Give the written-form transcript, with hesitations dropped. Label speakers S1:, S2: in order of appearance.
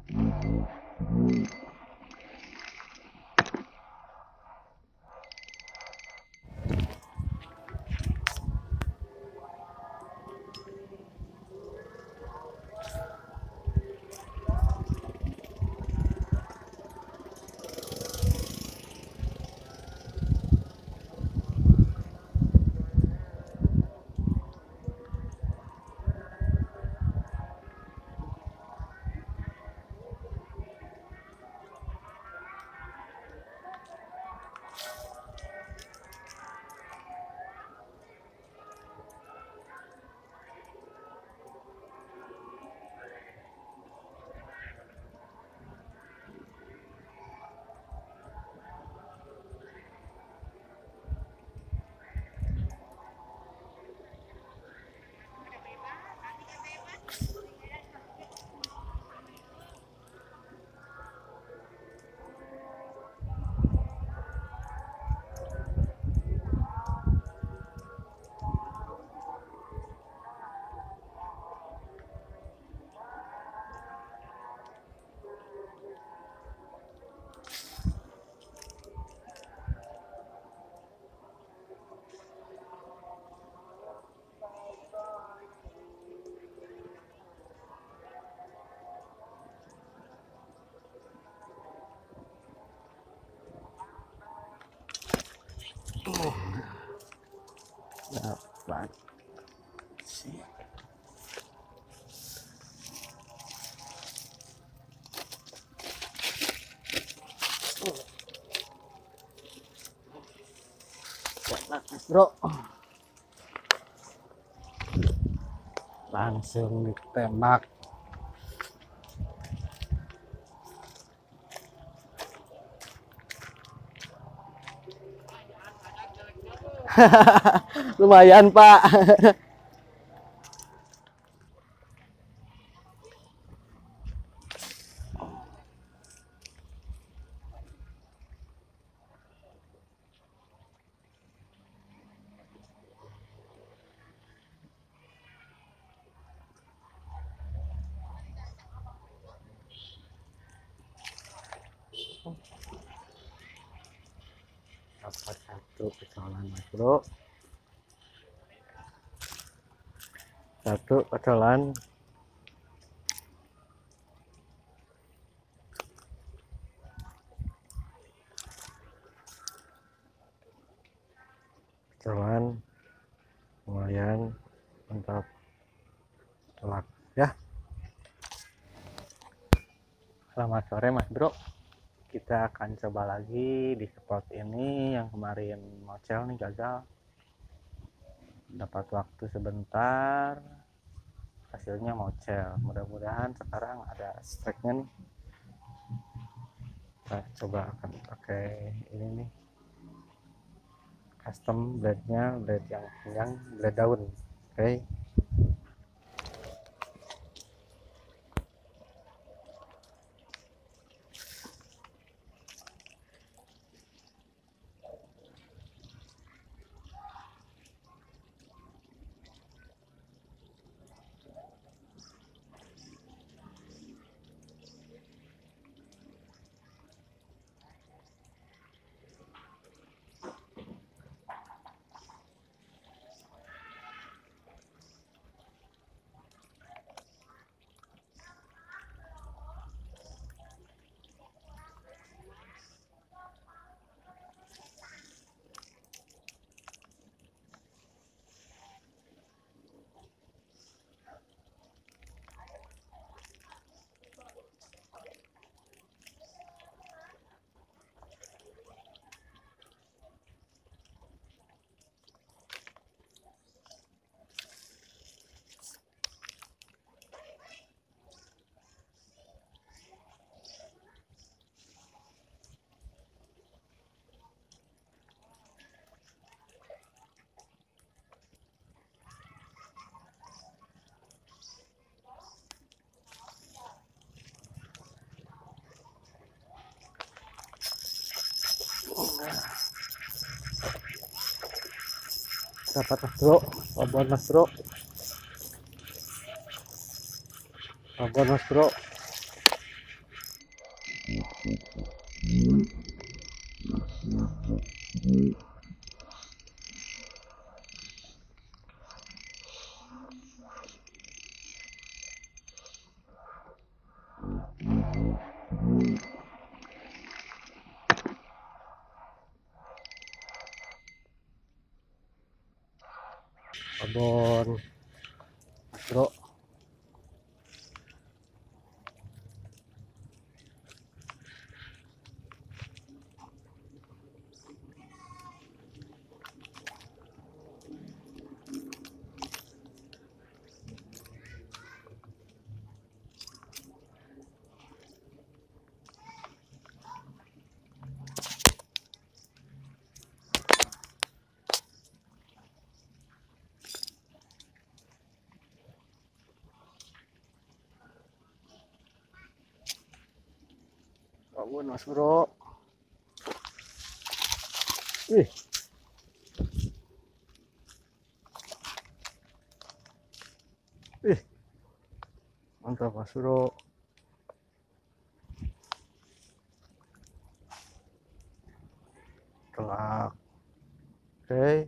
S1: Dapat sih. Bro, langsung ditembak. Lumayan, Pak. Dapat satu kecolan, Mas Bro. Satu kecolan. Kecolan lumayan, mantap. Telak ya. Selamat sore, Mas Bro. Kita akan coba lagi di spot ini yang kemarin mocel nih gagal. Dapat waktu sebentar, hasilnya mocel. Mudah-mudahan sekarang ada strike-nya nih. Kita coba akan pakai ini nih, custom blade-nya, blade yang blade daun. Oke. Dapat, Mas Bro. Babon, Mas Bro. Babon, Mas Bro. Babon bro. Babon mas bro. Ih, ih, mantap mas bro. Telak. Oke.